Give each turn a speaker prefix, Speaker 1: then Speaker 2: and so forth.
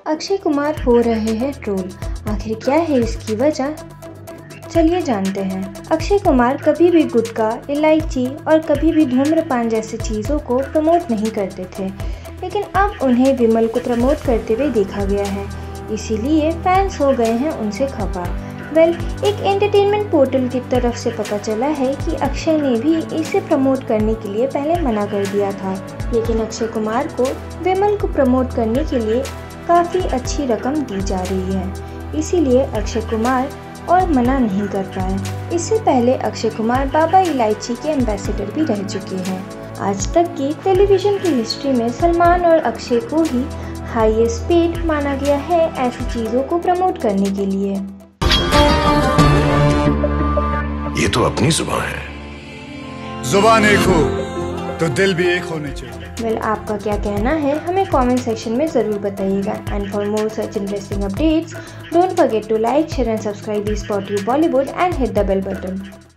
Speaker 1: अक्षय कुमार हो रहे हैं ट्रोल, आखिर क्या है इसकी वजह? चलिए जानते हैं। अक्षय कुमार कभी भी गुटखा, इलायची और कभी भी धूम्रपान जैसी चीज़ों को प्रमोट नहीं करते थे, लेकिन अब उन्हें विमल को प्रमोट करते हुए देखा गया है, इसीलिए फैंस हो गए हैं उनसे खफा। एक एंटरटेनमेंट पोर्टल की तरफ से पता चला है कि अक्षय ने भी इसे प्रमोट करने के लिए पहले मना कर दिया था, लेकिन अक्षय कुमार को विमल को प्रमोट करने के लिए काफ़ी अच्छी रकम दी जा रही है, इसीलिए अक्षय कुमार और मना नहीं कर पाए। इससे पहले अक्षय कुमार बाबा इलायची के एम्बेसडर भी रह चुके हैं। आज तक की टेलीविजन की हिस्ट्री में सलमान और अक्षय को ही हाईएस्ट पेड माना गया है ऐसी चीज़ों को प्रमोट करने के लिए।
Speaker 2: ये तो अपनी जुबान है।
Speaker 3: जुबान एक हो तो दिल भी एक होने चाहिए।
Speaker 1: आपका क्या कहना है हमें कमेंट सेक्शन में ज़रूर बताइएगा। And for more such interesting updates, don't forget to like, share and subscribe this spot you Bollywood and hit the bell button.